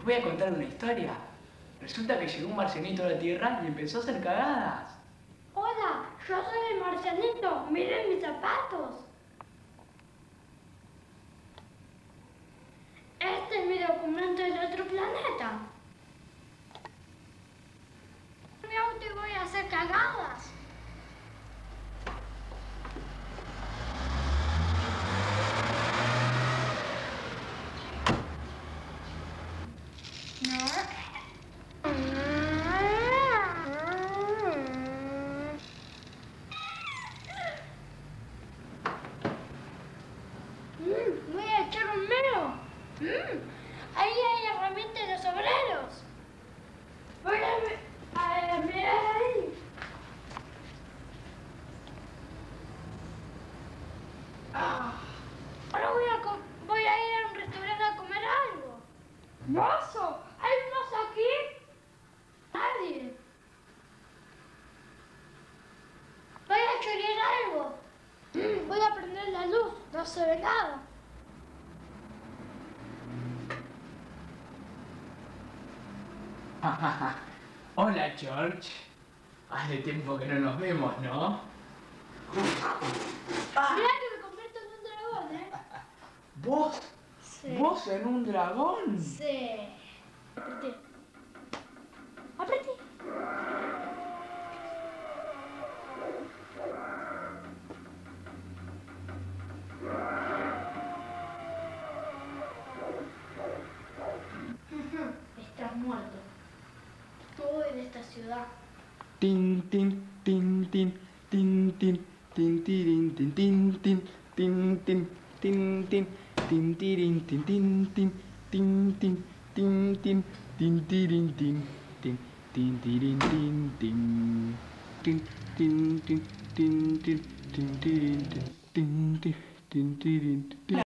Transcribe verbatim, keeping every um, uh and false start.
voy a contar una historia. Resulta que llegó un marcianito a la Tierra y empezó a hacer cagadas. Hola, yo soy el marcianito. Miren mis zapatos. Este es mi documento de otro planeta. Mi auto y voy a hacer cagadas. Mm, voy a echar un meo. Mm, ahí hay herramientas de los obreros. Voy a, a, a mirar ahí. Ah, ahora voy a, voy a ir a un restaurante a comer algo. ¡Mozo! ¿Hay un mozo aquí? Nadie. Voy a chorear algo. Mm, voy a prender la luz. No se ve nada. Hola, George. Hace tiempo que no nos vemos, ¿no? Ah. Mirá que me convierto en un dragón, ¿eh? ¿Vos? Sí. ¿Vos en un dragón? Sí. Apreté. Apreté. Estás muerto. Voy de esta ciudad. Tin tin tin tin tin tin tin tin tin tin tin tin tin tin tin tin tirin tin tin tin tin tin tin tin tin tirin tin tin tin tirin tin tin tin tin tin tin tin tin tirin tin tin tin tin tirin tin